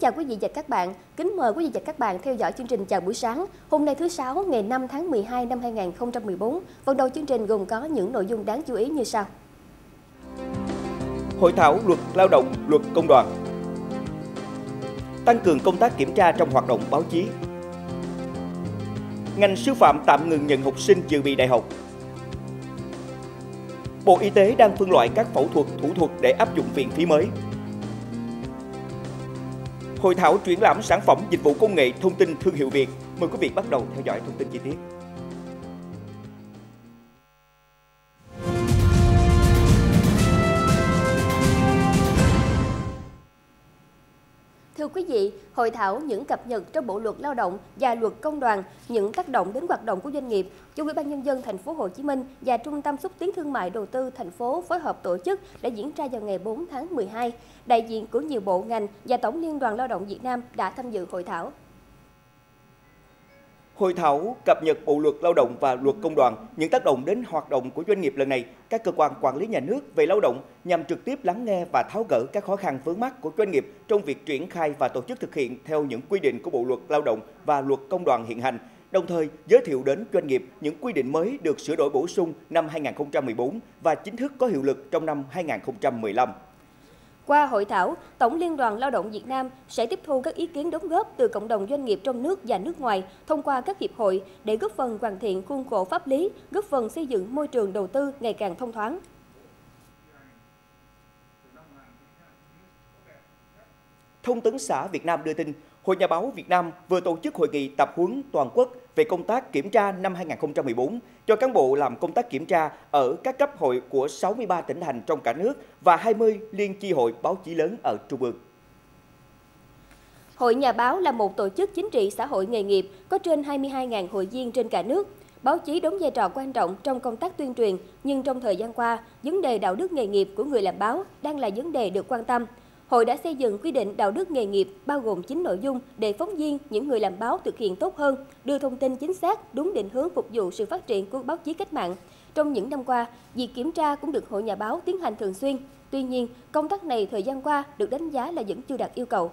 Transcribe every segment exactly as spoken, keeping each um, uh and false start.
chào quý vị và các bạn. Kính mời quý vị và các bạn theo dõi chương trình Chào buổi sáng. Hôm nay thứ Sáu, ngày năm tháng mười hai năm hai nghìn không trăm mười bốn. Phần đầu chương trình gồm có những nội dung đáng chú ý như sau. Hội thảo luật lao động, luật công đoàn. Tăng cường công tác kiểm tra trong hoạt động báo chí. Ngành sư phạm tạm ngừng nhận học sinh dự bị đại học. Bộ Y tế đang phân loại các phẫu thuật, thủ thuật để áp dụng viện phí mới. Hội thảo triển lãm sản phẩm dịch vụ công nghệ thông tin thương hiệu Việt. Mời quý vị bắt đầu theo dõi thông tin chi tiết. Thưa quý vị, hội thảo những cập nhật trong Bộ luật Lao động và luật Công đoàn, những tác động đến hoạt động của doanh nghiệp do Ủy ban Nhân dân thành phố Hồ Chí Minh và Trung tâm xúc tiến thương mại đầu tư thành phố phối hợp tổ chức đã diễn ra vào ngày bốn tháng mười hai. Đại diện của nhiều bộ ngành và Tổng Liên đoàn Lao động Việt Nam đã tham dự hội thảo. Hội thảo cập nhật Bộ luật Lao động và luật Công đoàn, những tác động đến hoạt động của doanh nghiệp lần này, các cơ quan quản lý nhà nước về lao động nhằm trực tiếp lắng nghe và tháo gỡ các khó khăn vướng mắc của doanh nghiệp trong việc triển khai và tổ chức thực hiện theo những quy định của Bộ luật Lao động và luật Công đoàn hiện hành, đồng thời giới thiệu đến doanh nghiệp những quy định mới được sửa đổi bổ sung năm hai nghìn không trăm mười bốn và chính thức có hiệu lực trong năm hai nghìn không trăm mười lăm. Qua hội thảo, Tổng Liên đoàn Lao động Việt Nam sẽ tiếp thu các ý kiến đóng góp từ cộng đồng doanh nghiệp trong nước và nước ngoài thông qua các hiệp hội để góp phần hoàn thiện khuôn khổ pháp lý, góp phần xây dựng môi trường đầu tư ngày càng thông thoáng. Thông tấn xã Việt Nam đưa tin, Hội Nhà báo Việt Nam vừa tổ chức hội nghị tập huấn toàn quốc về công tác kiểm tra năm hai nghìn không trăm mười bốn cho cán bộ làm công tác kiểm tra ở các cấp hội của sáu mươi ba tỉnh thành trong cả nước và hai mươi liên chi hội báo chí lớn ở Trung ương. Hội Nhà báo là một tổ chức chính trị xã hội nghề nghiệp có trên hai mươi hai nghìn hội viên trên cả nước. Báo chí đóng vai trò quan trọng trong công tác tuyên truyền, nhưng trong thời gian qua, vấn đề đạo đức nghề nghiệp của người làm báo đang là vấn đề được quan tâm. Hội đã xây dựng quy định đạo đức nghề nghiệp bao gồm chín nội dung để phóng viên, những người làm báo thực hiện tốt hơn, đưa thông tin chính xác, đúng định hướng phục vụ sự phát triển của báo chí cách mạng. Trong những năm qua, việc kiểm tra cũng được Hội Nhà báo tiến hành thường xuyên. Tuy nhiên, công tác này thời gian qua được đánh giá là vẫn chưa đạt yêu cầu.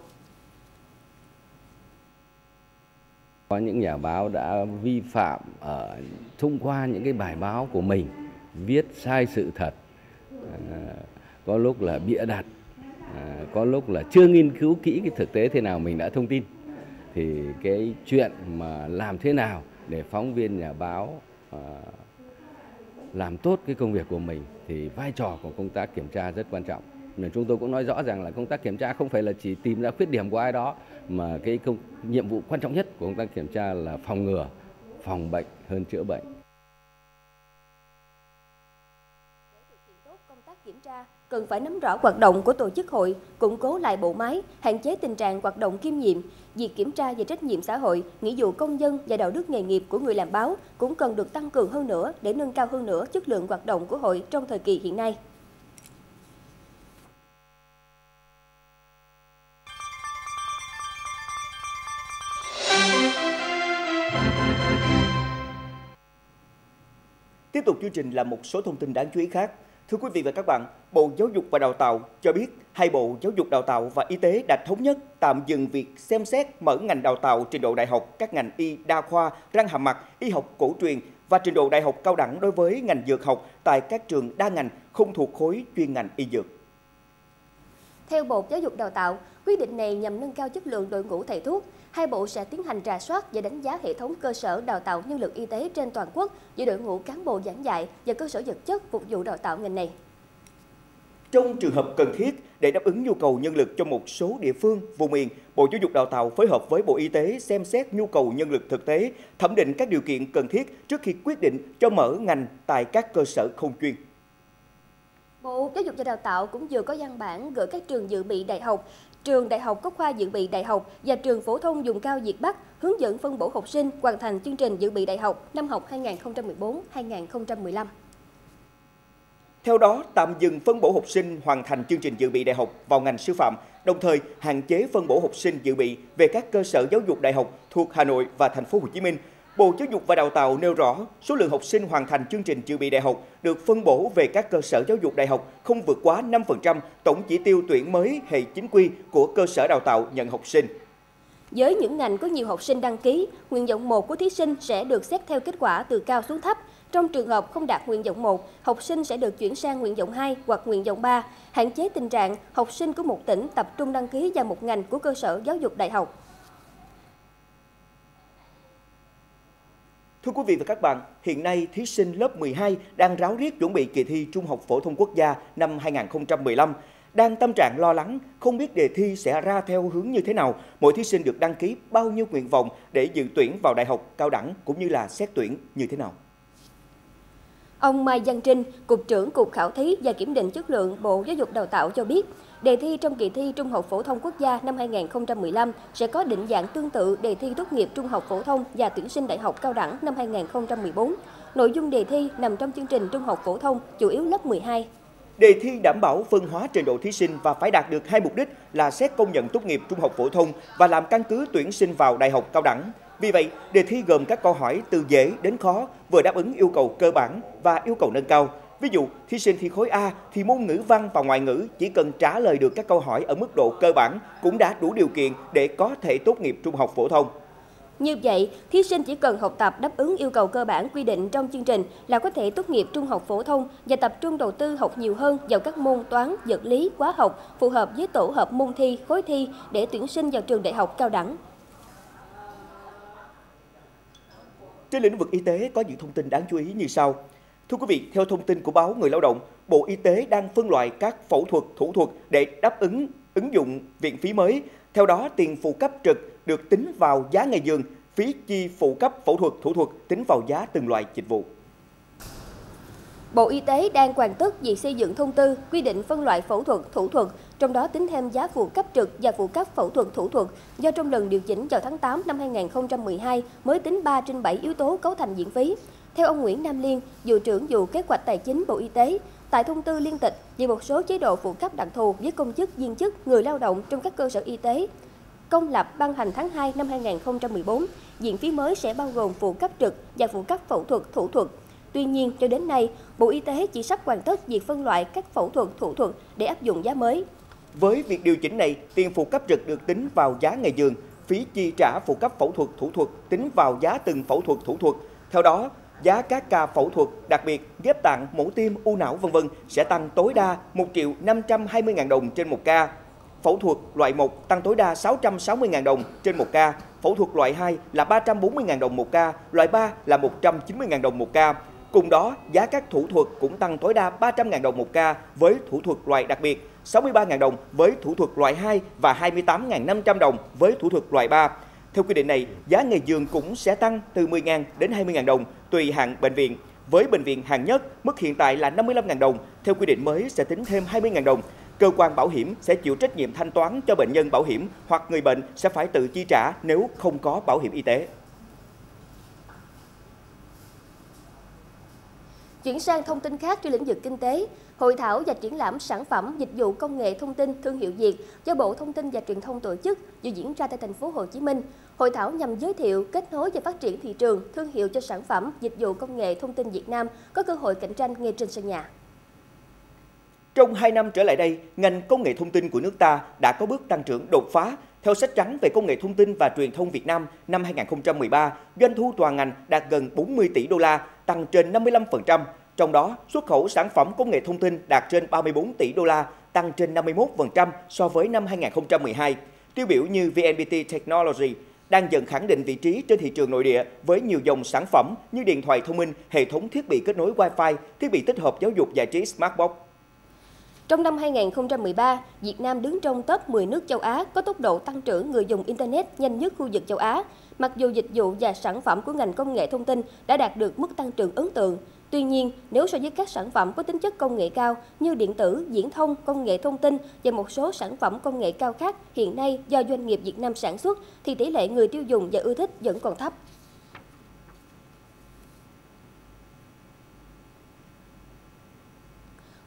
Có những nhà báo đã vi phạm ở thông qua những cái bài báo của mình, viết sai sự thật, có lúc là bịa đặt. À, có lúc là chưa nghiên cứu kỹ cái thực tế thế nào mình đã thông tin. Thì cái chuyện mà làm thế nào để phóng viên nhà báo à, làm tốt cái công việc của mình thì vai trò của công tác kiểm tra rất quan trọng. Nên chúng tôi cũng nói rõ rằng là công tác kiểm tra không phải là chỉ tìm ra khuyết điểm của ai đó, mà cái công, nhiệm vụ quan trọng nhất của công tác kiểm tra là phòng ngừa, phòng bệnh hơn chữa bệnh. Kiểm tra cần phải nắm rõ hoạt động của tổ chức hội, củng cố lại bộ máy, hạn chế tình trạng hoạt động kiêm nhiệm. Việc kiểm tra về trách nhiệm xã hội, nghĩa vụ công dân và đạo đức nghề nghiệp của người làm báo cũng cần được tăng cường hơn nữa để nâng cao hơn nữa chất lượng hoạt động của hội trong thời kỳ hiện nay. Tiếp tục chương trình là một số thông tin đáng chú ý khác. Thưa quý vị và các bạn, Bộ Giáo dục và Đào tạo cho biết hai Bộ Giáo dục Đào tạo và Y tế đã thống nhất tạm dừng việc xem xét mở ngành đào tạo trình độ đại học các ngành y đa khoa, răng hàm mặt, y học cổ truyền và trình độ đại học cao đẳng đối với ngành dược học tại các trường đa ngành không thuộc khối chuyên ngành y dược. Theo Bộ Giáo dục Đào tạo, quyết định này nhằm nâng cao chất lượng đội ngũ thầy thuốc. Hai bộ sẽ tiến hành rà soát và đánh giá hệ thống cơ sở đào tạo nhân lực y tế trên toàn quốc với đội ngũ cán bộ giảng dạy và cơ sở vật chất phục vụ đào tạo ngành này. Trong trường hợp cần thiết, để đáp ứng nhu cầu nhân lực cho một số địa phương, vùng miền, Bộ Giáo dục Đào tạo phối hợp với Bộ Y tế xem xét nhu cầu nhân lực thực tế, thẩm định các điều kiện cần thiết trước khi quyết định cho mở ngành tại các cơ sở không chuyên. Bộ Giáo dục và Đào tạo cũng vừa có văn bản gửi các trường dự bị đại học, trường đại học có khoa dự bị đại học và trường phổ thông vùng cao Việt Bắc hướng dẫn phân bổ học sinh hoàn thành chương trình dự bị đại học năm học hai nghìn không trăm mười bốn hai nghìn không trăm mười lăm. Theo đó, tạm dừng phân bổ học sinh hoàn thành chương trình dự bị đại học vào ngành sư phạm, đồng thời hạn chế phân bổ học sinh dự bị về các cơ sở giáo dục đại học thuộc Hà Nội và Thành phố Hồ Chí Minh. Bộ Giáo dục và Đào tạo nêu rõ, số lượng học sinh hoàn thành chương trình dự bị đại học được phân bổ về các cơ sở giáo dục đại học không vượt quá năm phần trăm tổng chỉ tiêu tuyển mới hệ chính quy của cơ sở đào tạo nhận học sinh. Với những ngành có nhiều học sinh đăng ký, nguyện vọng một của thí sinh sẽ được xét theo kết quả từ cao xuống thấp. Trong trường hợp không đạt nguyện vọng một, học sinh sẽ được chuyển sang nguyện vọng hai hoặc nguyện vọng ba, hạn chế tình trạng học sinh của một tỉnh tập trung đăng ký vào một ngành của cơ sở giáo dục đại học. Thưa quý vị và các bạn, hiện nay thí sinh lớp mười hai đang ráo riết chuẩn bị kỳ thi Trung học phổ thông quốc gia năm hai nghìn không trăm mười lăm. Đang tâm trạng lo lắng, không biết đề thi sẽ ra theo hướng như thế nào, mỗi thí sinh được đăng ký bao nhiêu nguyện vọng để dự tuyển vào đại học cao đẳng cũng như là xét tuyển như thế nào. Ông Mai Văn Trinh, Cục trưởng Cục Khảo thí và Kiểm định Chất lượng Bộ Giáo dục Đào tạo cho biết, đề thi trong kỳ thi Trung học phổ thông quốc gia năm hai nghìn không trăm mười lăm sẽ có định dạng tương tự đề thi tốt nghiệp trung học phổ thông và tuyển sinh đại học cao đẳng năm hai nghìn không trăm mười bốn. Nội dung đề thi nằm trong chương trình trung học phổ thông, chủ yếu lớp mười hai. Đề thi đảm bảo phân hóa trình độ thí sinh và phải đạt được hai mục đích là xét công nhận tốt nghiệp trung học phổ thông và làm căn cứ tuyển sinh vào đại học cao đẳng. Vì vậy, đề thi gồm các câu hỏi từ dễ đến khó, vừa đáp ứng yêu cầu cơ bản và yêu cầu nâng cao. Ví dụ, thí sinh thi khối A thì môn ngữ văn và ngoại ngữ chỉ cần trả lời được các câu hỏi ở mức độ cơ bản cũng đã đủ điều kiện để có thể tốt nghiệp trung học phổ thông. Như vậy, thí sinh chỉ cần học tập đáp ứng yêu cầu cơ bản quy định trong chương trình là có thể tốt nghiệp trung học phổ thông và tập trung đầu tư học nhiều hơn vào các môn toán, vật lý, hóa học phù hợp với tổ hợp môn thi, khối thi để tuyển sinh vào trường đại học cao đẳng. Trên lĩnh vực y tế có những thông tin đáng chú ý như sau. Thưa quý vị, theo thông tin của báo Người Lao động, Bộ Y tế đang phân loại các phẫu thuật, thủ thuật để đáp ứng ứng dụng viện phí mới. Theo đó, tiền phụ cấp trực được tính vào giá ngày giường, phí chi phụ cấp phẫu thuật, thủ thuật tính vào giá từng loại dịch vụ. Bộ Y tế đang hoàn tất việc xây dựng thông tư quy định phân loại phẫu thuật, thủ thuật, trong đó tính thêm giá phụ cấp trực và phụ cấp phẫu thuật, thủ thuật, do trong lần điều chỉnh vào tháng tám năm hai nghìn không trăm mười hai mới tính ba trên bảy yếu tố cấu thành viện phí. Theo ông Nguyễn Nam Liên, Vụ trưởng Vụ Kế hoạch Tài chính Bộ Y tế, tại thông tư liên tịch về một số chế độ phụ cấp đặc thù với công chức, viên chức, người lao động trong các cơ sở y tế công lập ban hành tháng hai năm hai nghìn không trăm mười bốn, viện phí mới sẽ bao gồm phụ cấp trực và phụ cấp phẫu thuật, thủ thuật. Tuy nhiên, cho đến nay, Bộ Y tế chỉ sắp hoàn tất việc phân loại các phẫu thuật, thủ thuật để áp dụng giá mới. Với việc điều chỉnh này, tiền phụ cấp trực được tính vào giá ngày giường, phí chi trả phụ cấp phẫu thuật, thủ thuật tính vào giá từng phẫu thuật, thủ thuật. Theo đó, giá các ca phẫu thuật, đặc biệt ghép tạng, mổ tim, u não vân vân sẽ tăng tối đa một triệu năm trăm hai mươi nghìn đồng trên một ca. Phẫu thuật loại một tăng tối đa sáu trăm sáu mươi nghìn đồng trên một ca, phẫu thuật loại hai là ba trăm bốn mươi nghìn đồng một ca, loại ba là một trăm chín mươi nghìn đồng một ca. Cùng đó, giá các thủ thuật cũng tăng tối đa ba trăm nghìn đồng một ca với thủ thuật loại đặc biệt, sáu mươi ba nghìn đồng với thủ thuật loại hai và hai mươi tám nghìn năm trăm đồng với thủ thuật loại ba. Theo quy định này, giá ngày giường cũng sẽ tăng từ mười nghìn đến hai mươi nghìn đồng tùy hạng bệnh viện. Với bệnh viện hạng nhất, mức hiện tại là năm mươi lăm nghìn đồng, theo quy định mới sẽ tính thêm hai mươi nghìn đồng. Cơ quan bảo hiểm sẽ chịu trách nhiệm thanh toán cho bệnh nhân bảo hiểm hoặc người bệnh sẽ phải tự chi trả nếu không có bảo hiểm y tế. Chuyển sang thông tin khác trên lĩnh vực kinh tế, hội thảo và triển lãm sản phẩm dịch vụ công nghệ thông tin thương hiệu Việt do Bộ Thông tin và Truyền thông tổ chức vừa diễn ra tại thành phố Hồ Chí Minh. Hội thảo nhằm giới thiệu, kết nối và phát triển thị trường, thương hiệu cho sản phẩm dịch vụ công nghệ thông tin Việt Nam có cơ hội cạnh tranh ngay trên sân nhà. Trong hai năm trở lại đây, ngành công nghệ thông tin của nước ta đã có bước tăng trưởng đột phá. Theo sách trắng về công nghệ thông tin và truyền thông Việt Nam năm hai nghìn không trăm mười ba, doanh thu toàn ngành đạt gần bốn mươi tỷ đô la, tăng trên năm mươi lăm phần trăm. Trong đó, xuất khẩu sản phẩm công nghệ thông tin đạt trên ba mươi bốn tỷ đô la, tăng trên năm mươi mốt phần trăm so với năm hai nghìn không trăm mười hai. Tiêu biểu như vê en pê tê Technology đang dần khẳng định vị trí trên thị trường nội địa với nhiều dòng sản phẩm như điện thoại thông minh, hệ thống thiết bị kết nối Wi-Fi, thiết bị tích hợp giáo dục giải trí Smartbox. Trong năm hai nghìn không trăm mười ba, Việt Nam đứng trong top mười nước châu Á có tốc độ tăng trưởng người dùng Internet nhanh nhất khu vực châu Á. Mặc dù dịch vụ và sản phẩm của ngành công nghệ thông tin đã đạt được mức tăng trưởng ấn tượng, tuy nhiên, nếu so với các sản phẩm có tính chất công nghệ cao như điện tử, viễn thông, công nghệ thông tin và một số sản phẩm công nghệ cao khác hiện nay do doanh nghiệp Việt Nam sản xuất, thì tỷ lệ người tiêu dùng và ưa thích vẫn còn thấp.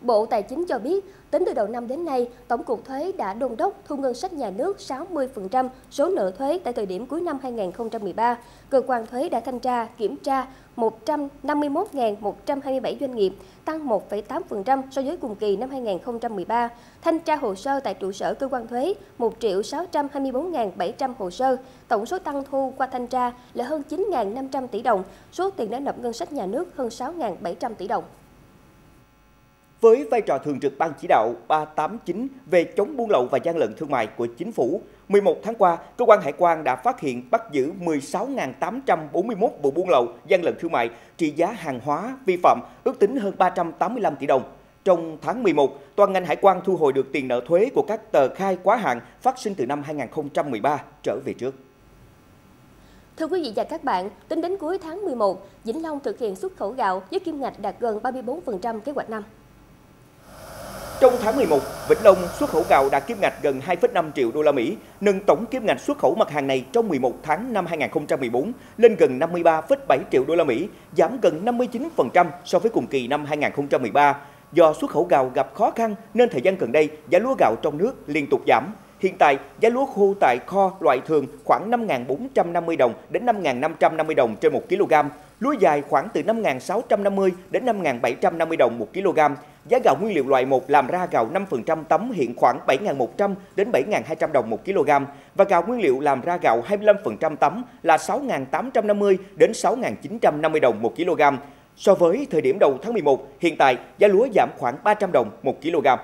Bộ Tài chính cho biết, tính từ đầu năm đến nay, Tổng cục Thuế đã đôn đốc thu ngân sách nhà nước sáu mươi phần trăm số nợ thuế tại thời điểm cuối năm hai nghìn không trăm mười ba. Cơ quan thuế đã thanh tra, kiểm tra một trăm năm mươi mốt nghìn một trăm hai mươi bảy doanh nghiệp, tăng một phẩy tám phần trăm so với cùng kỳ năm hai nghìn không trăm mười ba. Thanh tra hồ sơ tại trụ sở cơ quan thuế một triệu sáu trăm hai mươi bốn nghìn bảy trăm hồ sơ. Tổng số tăng thu qua thanh tra là hơn chín nghìn năm trăm tỷ đồng, số tiền đã nộp ngân sách nhà nước hơn sáu nghìn bảy trăm tỷ đồng. Với vai trò thường trực Ban chỉ đạo ba tám chín về chống buôn lậu và gian lận thương mại của Chính phủ, mười một tháng qua, Cơ quan Hải quan đã phát hiện bắt giữ mười sáu nghìn tám trăm bốn mươi mốt vụ buôn lậu, gian lận thương mại, trị giá hàng hóa vi phạm ước tính hơn ba trăm tám mươi lăm tỷ đồng. Trong tháng mười một, toàn ngành Hải quan thu hồi được tiền nợ thuế của các tờ khai quá hạn phát sinh từ năm hai nghìn không trăm mười ba trở về trước. Thưa quý vị và các bạn, tính đến cuối tháng mười một, Vĩnh Long thực hiện xuất khẩu gạo với kim ngạch đạt gần ba mươi tư phần trăm kế hoạch năm. Trong tháng mười một, Vĩnh Long xuất khẩu gạo đạt kim ngạch gần hai phẩy năm triệu đô la Mỹ, nâng tổng kim ngạch xuất khẩu mặt hàng này trong mười một tháng năm hai nghìn không trăm mười bốn lên gần năm mươi ba phẩy bảy triệu đô la Mỹ, giảm gần năm mươi chín phần trăm so với cùng kỳ năm hai nghìn không trăm mười ba. Do xuất khẩu gạo gặp khó khăn nên thời gian gần đây giá lúa gạo trong nước liên tục giảm. Hiện tại, giá lúa khô tại kho loại thường khoảng năm nghìn bốn trăm năm mươi đồng đến năm nghìn năm trăm năm mươi đồng trên một ki lô gam, lúa dài khoảng từ năm nghìn sáu trăm năm mươi đến năm nghìn bảy trăm năm mươi đồng một ki lô gam. Giá gạo nguyên liệu loại một làm ra gạo năm phần trăm tấm hiện khoảng bảy nghìn một trăm đến bảy nghìn hai trăm đồng một ki lô gam và gạo nguyên liệu làm ra gạo hai mươi lăm phần trăm tấm là sáu nghìn tám trăm năm mươi đến sáu nghìn chín trăm năm mươi đồng một ki lô gam. So với thời điểm đầu tháng mười một, hiện tại giá lúa giảm khoảng ba trăm đồng một ki lô gam.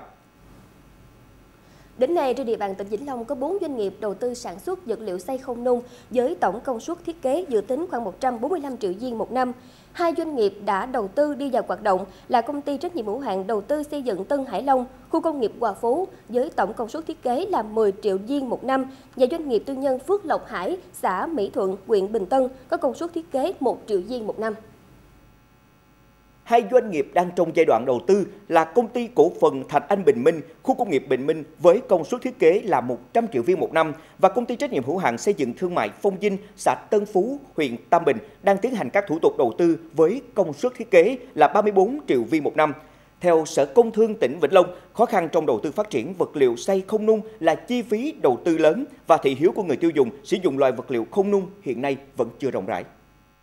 Đến nay, trên địa bàn tỉnh Vĩnh Long có bốn doanh nghiệp đầu tư sản xuất vật liệu xây không nung với tổng công suất thiết kế dự tính khoảng một trăm bốn mươi lăm triệu viên một năm. Hai doanh nghiệp đã đầu tư đi vào hoạt động là công ty trách nhiệm hữu hạn đầu tư xây dựng Tân Hải Long, khu công nghiệp Hòa Phú với tổng công suất thiết kế là mười triệu viên một năm và doanh nghiệp tư nhân Phước Lộc Hải, xã Mỹ Thuận, huyện Bình Tân có công suất thiết kế một triệu viên một năm. Hai doanh nghiệp đang trong giai đoạn đầu tư là công ty cổ phần Thạch Anh Bình Minh, khu công nghiệp Bình Minh với công suất thiết kế là một trăm triệu viên một năm và công ty trách nhiệm hữu hạn xây dựng thương mại Phong Vinh, xã Tân Phú, huyện Tam Bình đang tiến hành các thủ tục đầu tư với công suất thiết kế là ba mươi tư triệu viên một năm. Theo Sở Công Thương tỉnh Vĩnh Long, khó khăn trong đầu tư phát triển vật liệu xây không nung là chi phí đầu tư lớn và thị hiếu của người tiêu dùng sử dụng loại vật liệu không nung hiện nay vẫn chưa rộng rãi.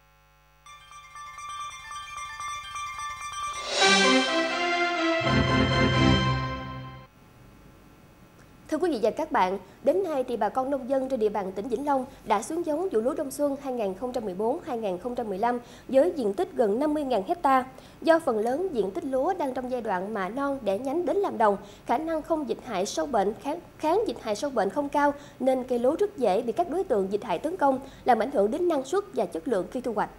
Thưa quý vị và các bạn, đến nay thì bà con nông dân trên địa bàn tỉnh Vĩnh Long đã xuống giống vụ lúa đông xuân hai nghìn không trăm mười bốn hai nghìn không trăm mười lăm với diện tích gần năm mươi nghìn hecta. Do phần lớn diện tích lúa đang trong giai đoạn mạ non đẻ nhánh đến làm đồng, khả năng không dịch hại sâu bệnh kháng, kháng dịch hại sâu bệnh không cao nên cây lúa rất dễ bị các đối tượng dịch hại tấn công, làm ảnh hưởng đến năng suất và chất lượng khi thu hoạch.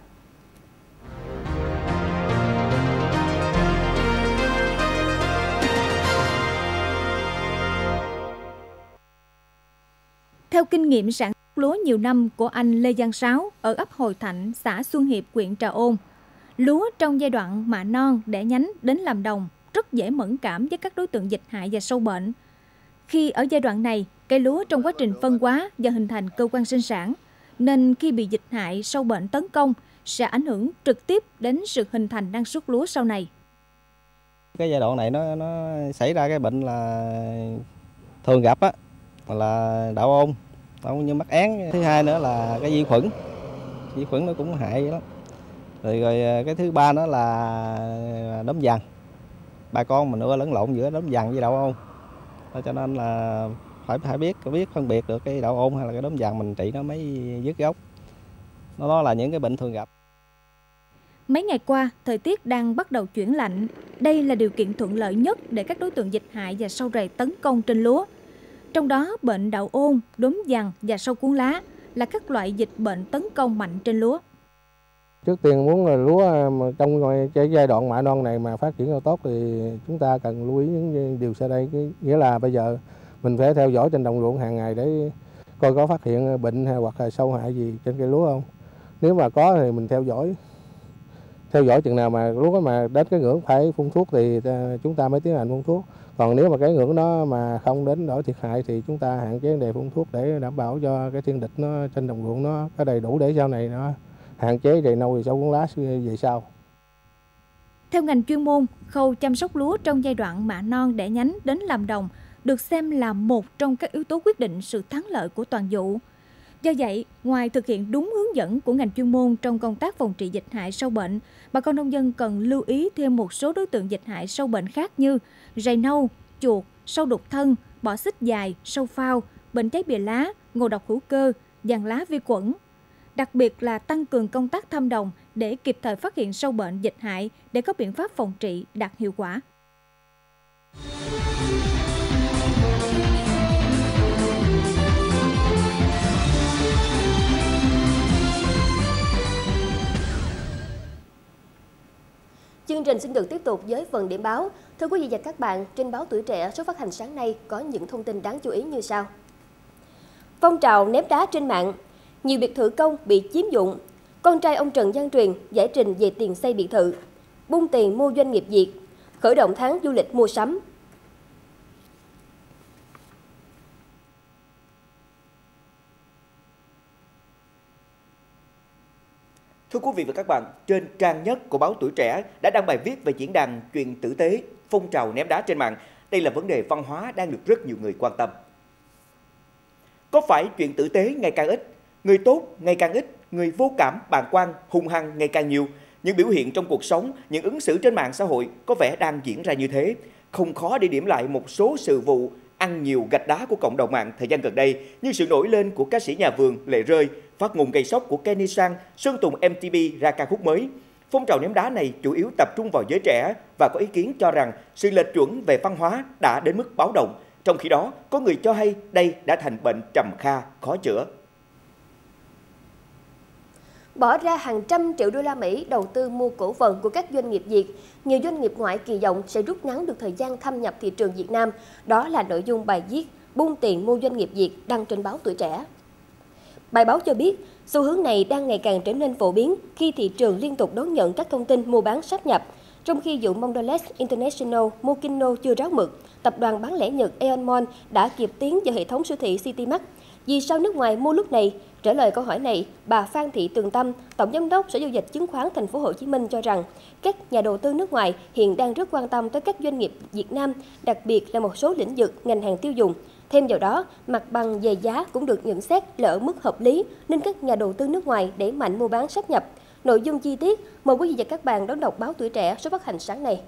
Theo kinh nghiệm sản xuất lúa nhiều năm của anh Lê Giang Sáo ở ấp Hồi Thạnh, xã Xuân Hiệp, huyện Trà Ôn, lúa trong giai đoạn mạ non đẻ nhánh đến làm đồng rất dễ mẫn cảm với các đối tượng dịch hại và sâu bệnh. Khi ở giai đoạn này, cây lúa trong quá trình phân hóa và hình thành cơ quan sinh sản, nên khi bị dịch hại sâu bệnh tấn công sẽ ảnh hưởng trực tiếp đến sự hình thành năng suất lúa sau này. Cái giai đoạn này nó nó xảy ra cái bệnh là thường gặp á, là đạo ôn, đạo ôn như mắc án. Thứ hai nữa là cái vi khuẩn, vi khuẩn nó cũng hại lắm. Rồi, rồi cái thứ ba nữa là đốm vàng. Bà con mình ưa lẫn lộn giữa đốm vàng với đạo ôn. Cho nên là phải phải biết biết phân biệt được cái đạo ôn hay là cái đốm vàng mình trị nó mới dứt gốc. Nó đó là những cái bệnh thường gặp. Mấy ngày qua, thời tiết đang bắt đầu chuyển lạnh. Đây là điều kiện thuận lợi nhất để các đối tượng dịch hại và sâu rầy tấn công trên lúa. Trong đó, bệnh đạo ôn, đốm vàng và sâu cuốn lá là các loại dịch bệnh tấn công mạnh trên lúa. Trước tiên muốn là lúa mà trong cái giai đoạn mạ non này mà phát triển tốt thì chúng ta cần lưu ý những điều sau đây. Nghĩa là bây giờ mình phải theo dõi trên đồng ruộng hàng ngày để coi có phát hiện bệnh hay hoặc là sâu hại gì trên cây lúa không. Nếu mà có thì mình theo dõi. Theo dõi chừng nào mà lúa mà đến cái ngưỡng phải phun thuốc thì chúng ta mới tiến hành phun thuốc. Còn nếu mà cái ngưỡng đó mà không đến nỗi thiệt hại thì chúng ta hạn chế vấn đề phun thuốc để đảm bảo cho cái thiên địch nó trên đồng ruộng nó có đầy đủ để sau này nó hạn chế rầy nâu và sâu cuốn lá về sau. Theo ngành chuyên môn, khâu chăm sóc lúa trong giai đoạn mạ non đẻ nhánh đến làm đồng được xem là một trong các yếu tố quyết định sự thắng lợi của toàn vụ. Do vậy, ngoài thực hiện đúng hướng dẫn của ngành chuyên môn trong công tác phòng trị dịch hại sâu bệnh, bà con nông dân cần lưu ý thêm một số đối tượng dịch hại sâu bệnh khác như rầy nâu, chuột, sâu đục thân, bọ xích dài, sâu phao, bệnh cháy bìa lá, ngộ độc hữu cơ, giàn lá vi khuẩn. Đặc biệt là tăng cường công tác thăm đồng để kịp thời phát hiện sâu bệnh dịch hại để có biện pháp phòng trị đạt hiệu quả. Chương trình xin được tiếp tục với phần điểm báo. Thưa quý vị và các bạn, trên báo Tuổi Trẻ số phát hành sáng nay có những thông tin đáng chú ý như sau. Phong trào ném đá trên mạng, nhiều biệt thự công bị chiếm dụng. Con trai ông Trần Văn Truyền giải trình về tiền xây biệt thự. Bung tiền mua doanh nghiệp Việt. Khởi động tháng du lịch mua sắm. Thưa quý vị và các bạn, trên trang nhất của báo Tuổi Trẻ đã đăng bài viết về diễn đàn Chuyện tử tế, phong trào ném đá trên mạng. Đây là vấn đề văn hóa đang được rất nhiều người quan tâm. Có phải chuyện tử tế ngày càng ít, người tốt ngày càng ít, người vô cảm, bàng quan, hung hăng ngày càng nhiều? Những biểu hiện trong cuộc sống, những ứng xử trên mạng xã hội có vẻ đang diễn ra như thế. Không khó để điểm lại một số sự vụ ăn nhiều gạch đá của cộng đồng mạng thời gian gần đây, như sự nổi lên của ca sĩ nhà vườn Lệ Rơi, phát ngôn gây sốc của Kenny Sang, Sơn Tùng em tê pê ra ca khúc mới. Phong trào ném đá này chủ yếu tập trung vào giới trẻ và có ý kiến cho rằng sự lệch chuẩn về văn hóa đã đến mức báo động. Trong khi đó, có người cho hay đây đã thành bệnh trầm kha, khó chữa. Bỏ ra hàng trăm triệu đô la Mỹ đầu tư mua cổ phần của các doanh nghiệp Việt, nhiều doanh nghiệp ngoại kỳ vọng sẽ rút ngắn được thời gian thâm nhập thị trường Việt Nam. Đó là nội dung bài viết Bung tiền mua doanh nghiệp Việt đăng trên báo Tuổi Trẻ. Bài báo cho biết, xu hướng này đang ngày càng trở nên phổ biến khi thị trường liên tục đón nhận các thông tin mua bán sáp nhập. Trong khi vụ Mondelez International Mokino chưa ráo mực, tập đoàn bán lẻ Nhật Aeon Mall đã kịp tiến vào hệ thống siêu thị Citymark. Vì sao nước ngoài mua lúc này? Trả lời câu hỏi này, bà Phan Thị Tường Tâm, Tổng giám đốc Sở Giao dịch Chứng khoán Thành phố Hồ Chí Minh cho rằng các nhà đầu tư nước ngoài hiện đang rất quan tâm tới các doanh nghiệp Việt Nam, đặc biệt là một số lĩnh vực ngành hàng tiêu dùng. Thêm vào đó, mặt bằng về giá cũng được nhận xét là ở mức hợp lý nên các nhà đầu tư nước ngoài đẩy mạnh mua bán sáp nhập. Nội dung chi tiết, mời quý vị và các bạn đón đọc báo Tuổi Trẻ số phát hành sáng nay.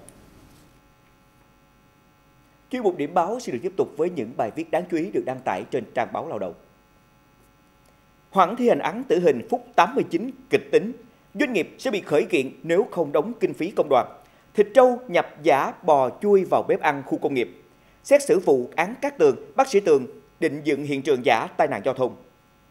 Chuyên mục điểm báo sẽ được tiếp tục với những bài viết đáng chú ý được đăng tải trên trang báo Lao động. Hoãn thi hành án tử hình phút tám mươi chín kịch tính, doanh nghiệp sẽ bị khởi kiện nếu không đóng kinh phí công đoàn. Thịt trâu nhập giả bò chui vào bếp ăn khu công nghiệp. Xét xử vụ án Cát Tường, bác sĩ Tường định dựng hiện trường giả tai nạn giao thông.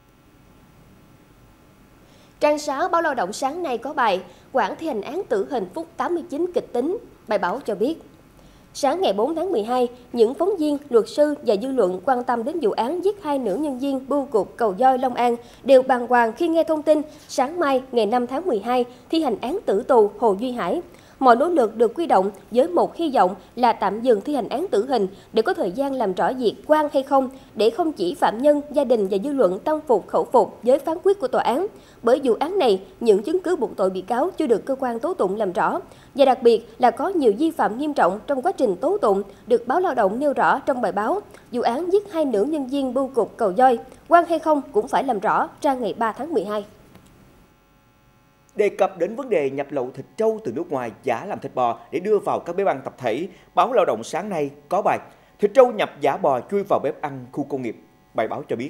Trang sáu báo Lao động sáng nay có bài hoãn thi hành án tử hình phút tám mươi chín kịch tính. Bài báo cho biết, sáng ngày bốn tháng mười hai, những phóng viên, luật sư và dư luận quan tâm đến vụ án giết hai nữ nhân viên bưu cục Cầu Gioi, Long An đều bàng hoàng khi nghe thông tin sáng mai ngày năm tháng mười hai thi hành án tử tù Hồ Duy Hải. Mọi nỗ lực được quy động với một hy vọng là tạm dừng thi hành án tử hình để có thời gian làm rõ việc quan hay không, để không chỉ phạm nhân, gia đình và dư luận tâm phục khẩu phục với phán quyết của tòa án. Bởi vụ án này, những chứng cứ buộc tội bị cáo chưa được cơ quan tố tụng làm rõ, và đặc biệt là có nhiều vi phạm nghiêm trọng trong quá trình tố tụng, được báo Lao động nêu rõ trong bài báo. Vụ án giết hai nữ nhân viên bưu cục Cầu Gioi, quan hay không cũng phải làm rõ, ra ngày ba tháng mười hai. Đề cập đến vấn đề nhập lậu thịt trâu từ nước ngoài giả làm thịt bò để đưa vào các bếp ăn tập thể, báo Lao động sáng nay có bài thịt trâu nhập giả bò chui vào bếp ăn khu công nghiệp. Bài báo cho biết,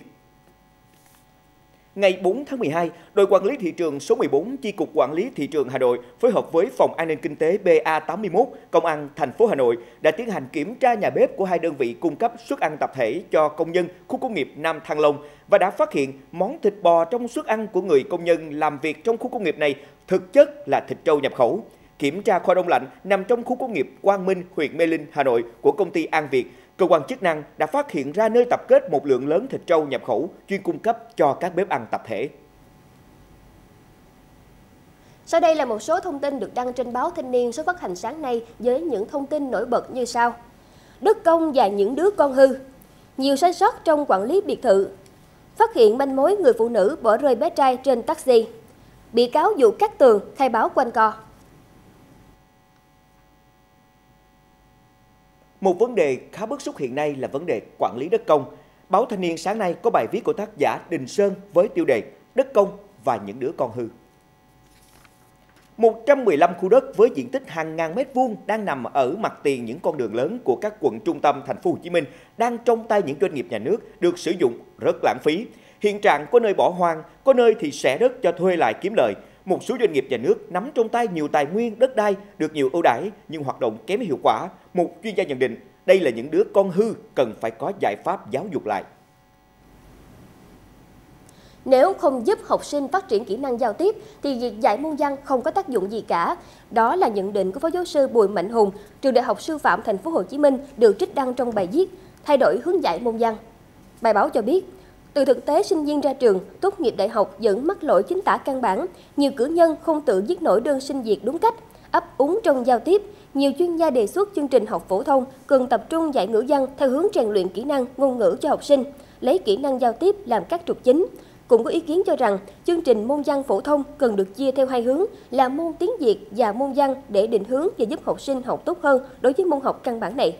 ngày bốn tháng mười hai, đội quản lý thị trường số mười bốn Chi cục Quản lý thị trường Hà Nội phối hợp với Phòng An ninh Kinh tế B A tám mươi mốt Công an thành phố Hà Nội đã tiến hành kiểm tra nhà bếp của hai đơn vị cung cấp suất ăn tập thể cho công nhân khu công nghiệp Nam Thăng Long và đã phát hiện món thịt bò trong suất ăn của người công nhân làm việc trong khu công nghiệp này thực chất là thịt trâu nhập khẩu. Kiểm tra kho đông lạnh nằm trong khu công nghiệp Quang Minh, huyện Mê Linh, Hà Nội của công ty An Việt, cơ quan chức năng đã phát hiện ra nơi tập kết một lượng lớn thịt trâu nhập khẩu chuyên cung cấp cho các bếp ăn tập thể. Sau đây là một số thông tin được đăng trên báo Thanh niên số phát hành sáng nay với những thông tin nổi bật như sau. Đất công và những đứa con hư. Nhiều sai sót trong quản lý biệt thự. Phát hiện manh mối người phụ nữ bỏ rơi bé trai trên taxi. Bị cáo vụ Cát Tường khai báo quanh co. một vấn đề khá bức xúc hiện nay là vấn đề quản lý đất công. Báo Thanh niên sáng nay có bài viết của tác giả Đình Sơn với tiêu đề Đất công và những đứa con hư. một trăm mười lăm khu đất với diện tích hàng ngàn mét vuông đang nằm ở mặt tiền những con đường lớn của các quận trung tâm thành phố Hồ Chí Minh đang trong tay những doanh nghiệp nhà nước được sử dụng rất lãng phí. Hiện trạng có nơi bỏ hoang, có nơi thì xẻ đất cho thuê lại kiếm lời. Một số doanh nghiệp nhà nước nắm trong tay nhiều tài nguyên đất đai được nhiều ưu đãi nhưng hoạt động kém hiệu quả. Một chuyên gia nhận định đây là những đứa con hư cần phải có giải pháp giáo dục lại. Nếu không giúp học sinh phát triển kỹ năng giao tiếp thì việc dạy môn văn không có tác dụng gì cả. Đó là nhận định của Phó Giáo sư Bùi Mạnh Hùng, Trường Đại học Sư phạm Thành phố Hồ Chí Minh được trích đăng trong bài viết Thay đổi hướng dạy môn văn. Bài báo cho biết, từ thực tế sinh viên ra trường, tốt nghiệp đại học vẫn mắc lỗi chính tả căn bản, nhiều cử nhân không tự viết nổi đơn xin việc đúng cách, ấp úng trong giao tiếp. Nhiều chuyên gia đề xuất chương trình học phổ thông cần tập trung dạy ngữ văn theo hướng rèn luyện kỹ năng ngôn ngữ cho học sinh, lấy kỹ năng giao tiếp làm các trục chính. Cũng có ý kiến cho rằng chương trình môn văn phổ thông cần được chia theo hai hướng là môn tiếng Việt và môn văn để định hướng và giúp học sinh học tốt hơn đối với môn học căn bản này.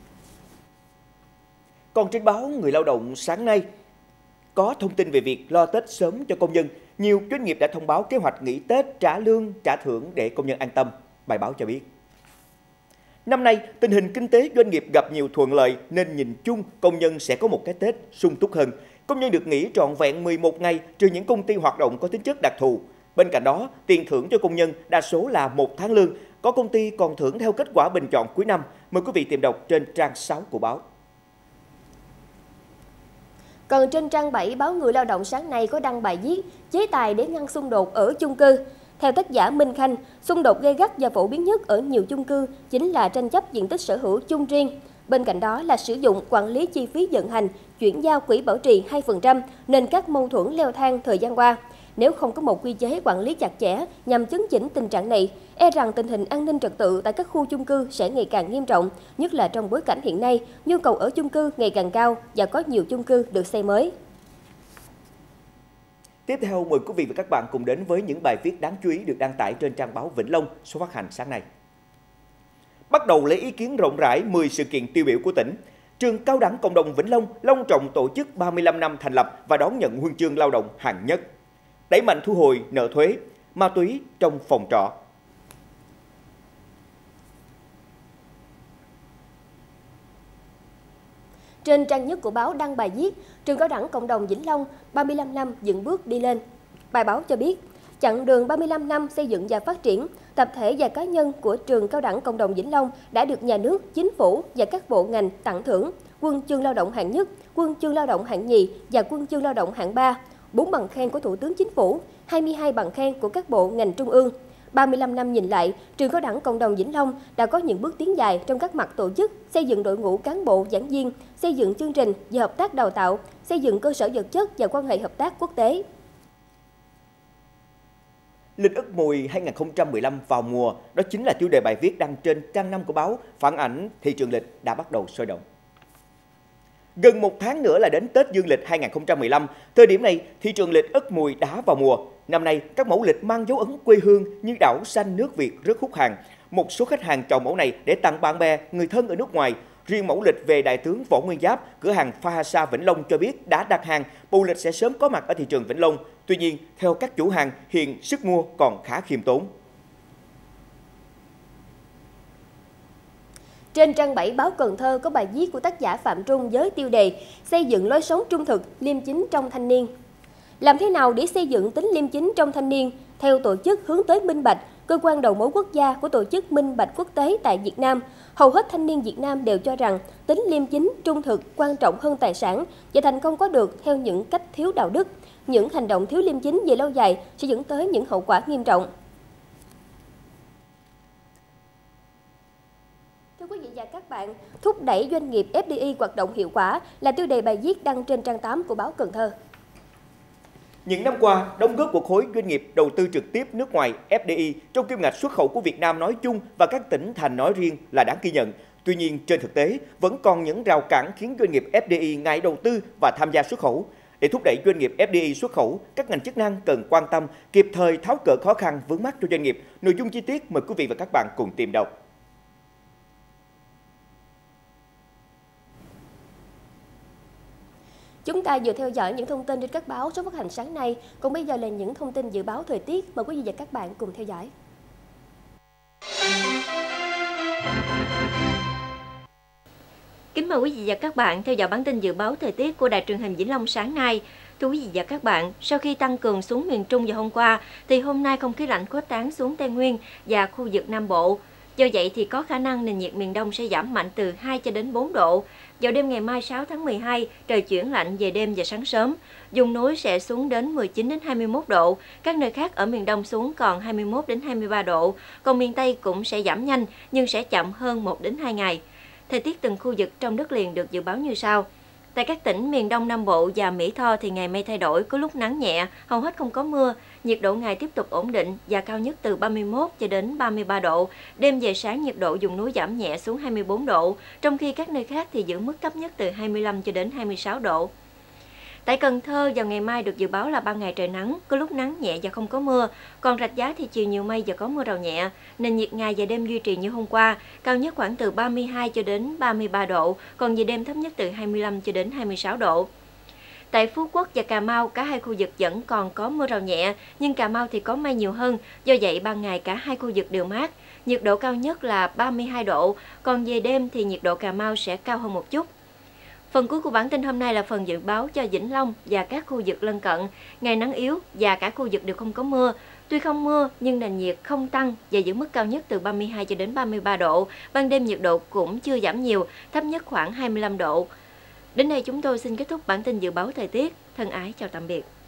Còn trên báo Người Lao động sáng nay có thông tin về việc lo Tết sớm cho công nhân. Nhiều doanh nghiệp đã thông báo kế hoạch nghỉ Tết, trả lương, trả thưởng để công nhân an tâm. Bài báo cho biết. Năm nay, tình hình kinh tế doanh nghiệp gặp nhiều thuận lợi nên nhìn chung công nhân sẽ có một cái Tết sung túc hơn. Công nhân được nghỉ trọn vẹn mười một ngày trừ những công ty hoạt động có tính chất đặc thù. Bên cạnh đó, tiền thưởng cho công nhân đa số là một tháng lương. Có công ty còn thưởng theo kết quả bình chọn cuối năm. Mời quý vị tìm đọc trên trang sáu của báo. Còn trên trang bảy, báo Người Lao động sáng nay có đăng bài viết chế tài để ngăn xung đột ở chung cư. Theo tác giả Minh Khanh, xung đột gay gắt và phổ biến nhất ở nhiều chung cư chính là tranh chấp diện tích sở hữu chung riêng. Bên cạnh đó là sử dụng quản lý chi phí vận hành, chuyển giao quỹ bảo trì hai phần trăm nên các mâu thuẫn leo thang thời gian qua. Nếu không có một quy chế quản lý chặt chẽ nhằm chấn chỉnh tình trạng này, e rằng tình hình an ninh trật tự tại các khu chung cư sẽ ngày càng nghiêm trọng, nhất là trong bối cảnh hiện nay, nhu cầu ở chung cư ngày càng cao và có nhiều chung cư được xây mới. Tiếp theo mời quý vị và các bạn cùng đến với những bài viết đáng chú ý được đăng tải trên trang báo Vĩnh Long số phát hành sáng nay. Bắt đầu lấy ý kiến rộng rãi mười sự kiện tiêu biểu của tỉnh. Trường Cao đẳng Cộng đồng Vĩnh Long long trọng tổ chức ba mươi lăm năm thành lập và đón nhận huân chương lao động hạng nhất. Đẩy mạnh thu hồi nợ thuế, ma túy trong phòng trọ. Trên trang nhất của báo đăng bài viết Trường Cao đẳng Cộng đồng Vĩnh Long ba mươi lăm năm dựng bước đi lên. Bài báo cho biết, chặng đường ba mươi lăm năm xây dựng và phát triển, tập thể và cá nhân của Trường Cao đẳng Cộng đồng Vĩnh Long đã được nhà nước, chính phủ và các bộ ngành tặng thưởng huân chương lao động hạng nhất, huân chương lao động hạng nhì và huân chương lao động hạng ba, bốn bằng khen của Thủ tướng Chính phủ, hai mươi hai bằng khen của các bộ ngành trung ương. ba mươi lăm năm nhìn lại, Trường Cao đẳng Cộng đồng Vĩnh Long đã có những bước tiến dài trong các mặt tổ chức, xây dựng đội ngũ cán bộ giảng viên, xây dựng chương trình về hợp tác đào tạo, xây dựng cơ sở vật chất và quan hệ hợp tác quốc tế. Lịch Ất Mùi hai nghìn không trăm mười lăm vào mùa, đó chính là tiêu đề bài viết đăng trên trang năm của báo, phản ảnh thị trường lịch đã bắt đầu sôi động. Gần một tháng nữa là đến Tết Dương lịch hai nghìn không trăm mười lăm, thời điểm này thị trường lịch Ất Mùi đã vào mùa. Năm nay, các mẫu lịch mang dấu ấn quê hương như đảo xanh nước Việt rất hút hàng. Một số khách hàng chọn mẫu này để tặng bạn bè, người thân ở nước ngoài. Riêng mẫu lịch về Đại tướng Võ Nguyên Giáp, cửa hàng Phahasa Vĩnh Long cho biết đã đặt hàng, bộ lịch sẽ sớm có mặt ở thị trường Vĩnh Long. Tuy nhiên, theo các chủ hàng, hiện sức mua còn khá khiêm tốn. Trên trang bảy báo Cần Thơ có bài viết của tác giả Phạm Trung với tiêu đề xây dựng lối sống trung thực, liêm chính trong thanh niên. Làm thế nào để xây dựng tính liêm chính trong thanh niên? Theo tổ chức hướng tới minh bạch, cơ quan đầu mối quốc gia của tổ chức minh bạch quốc tế tại Việt Nam, hầu hết thanh niên Việt Nam đều cho rằng tính liêm chính, trung thực quan trọng hơn tài sản và thành công có được theo những cách thiếu đạo đức. Những hành động thiếu liêm chính về lâu dài sẽ dẫn tới những hậu quả nghiêm trọng. Thưa quý vị và các bạn, thúc đẩy doanh nghiệp ép đê i hoạt động hiệu quả là tiêu đề bài viết đăng trên trang tám của báo Cần Thơ. Những năm qua, đóng góp của khối doanh nghiệp đầu tư trực tiếp nước ngoài ép đê i trong kim ngạch xuất khẩu của Việt Nam nói chung và các tỉnh thành nói riêng là đáng ghi nhận. Tuy nhiên, trên thực tế, vẫn còn những rào cản khiến doanh nghiệp ép đê i ngại đầu tư và tham gia xuất khẩu. Để thúc đẩy doanh nghiệp ép đê i xuất khẩu, các ngành chức năng cần quan tâm, kịp thời tháo gỡ khó khăn vướng mắc cho doanh nghiệp. Nội dung chi tiết mời quý vị và các bạn cùng tìm đọc. Chúng ta vừa theo dõi những thông tin trên các báo số phát hành sáng nay, còn bây giờ là những thông tin dự báo thời tiết. Mời quý vị và các bạn cùng theo dõi. Kính mời quý vị và các bạn theo dõi bản tin dự báo thời tiết của Đài truyền hình Vĩnh Long sáng nay. Thưa quý vị và các bạn, sau khi tăng cường xuống miền Trung vào hôm qua, thì hôm nay không khí lạnh khuếch tán xuống Tây Nguyên và khu vực Nam Bộ. Do vậy thì có khả năng nền nhiệt miền Đông sẽ giảm mạnh từ hai cho đến bốn độ. Vào đêm ngày mai sáu tháng mười hai, trời chuyển lạnh về đêm và sáng sớm. Vùng núi sẽ xuống đến mười chín đến hai mươi mốt độ, các nơi khác ở miền Đông xuống còn hai mươi mốt đến hai mươi ba độ, còn miền Tây cũng sẽ giảm nhanh nhưng sẽ chậm hơn một đến hai ngày. Thời tiết từng khu vực trong đất liền được dự báo như sau. Tại các tỉnh miền Đông Nam Bộ và Mỹ Tho thì ngày mây thay đổi, có lúc nắng nhẹ, hầu hết không có mưa, nhiệt độ ngày tiếp tục ổn định và cao nhất từ ba mươi mốt cho đến ba mươi ba độ. Đêm về sáng nhiệt độ vùng núi giảm nhẹ xuống hai mươi bốn độ, trong khi các nơi khác thì giữ mức thấp nhất từ hai mươi lăm cho đến hai mươi sáu độ. Tại Cần Thơ vào ngày mai được dự báo là ban ngày trời nắng, có lúc nắng nhẹ và không có mưa, còn Rạch Giá thì chiều nhiều mây và có mưa rào nhẹ, nền nhiệt ngày và đêm duy trì như hôm qua, cao nhất khoảng từ ba mươi hai cho đến ba mươi ba độ, còn về đêm thấp nhất từ hai mươi lăm cho đến hai mươi sáu độ. Tại Phú Quốc và Cà Mau, cả hai khu vực vẫn còn có mưa rào nhẹ, nhưng Cà Mau thì có mây nhiều hơn, do vậy ban ngày cả hai khu vực đều mát, nhiệt độ cao nhất là ba mươi hai độ, còn về đêm thì nhiệt độ Cà Mau sẽ cao hơn một chút. Phần cuối của bản tin hôm nay là phần dự báo cho Vĩnh Long và các khu vực lân cận. Ngày nắng yếu và cả khu vực đều không có mưa. Tuy không mưa nhưng nền nhiệt không tăng và giữ mức cao nhất từ ba mươi hai cho đến ba mươi ba độ. Ban đêm nhiệt độ cũng chưa giảm nhiều, thấp nhất khoảng hai mươi lăm độ. Đến đây chúng tôi xin kết thúc bản tin dự báo thời tiết. Thân ái chào tạm biệt.